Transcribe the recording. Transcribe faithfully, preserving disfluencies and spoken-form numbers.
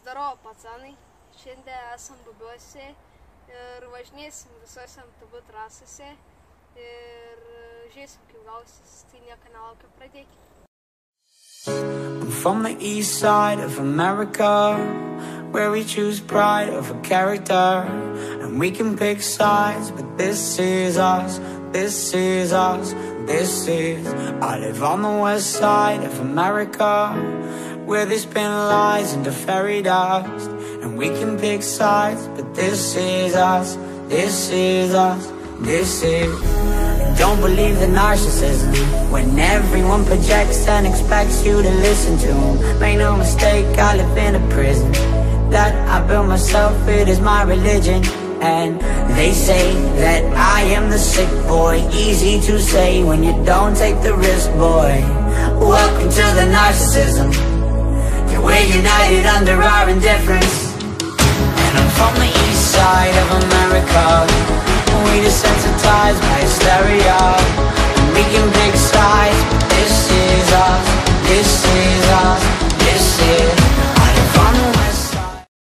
Здорово, pacani! Šiandien esam Bubiuose ir važinėsim visose M T B trasose ir žiūrėsim, kaip gausis, tai nieko nelaukiu, pradėkime. I'm from the east side of America, where we choose pride over character, and we can pick sides, but this is us, this is us, this is. I live on the west side of America, where they spin lies into fairy dust, and we can pick sides, but this is us, this is us, this is. Don't believe the narcissism, when everyone projects and expects you to listen to them. Make no mistake, I live in a prison that I built myself, it is my religion. And they say that I am the sick boy, easy to say when you don't take the risk, boy. Welcome to the narcissism, we're united under our indifference. And I'm from the east side of America, we desensitized by hysteria, and we can pick sides, but this is us, this is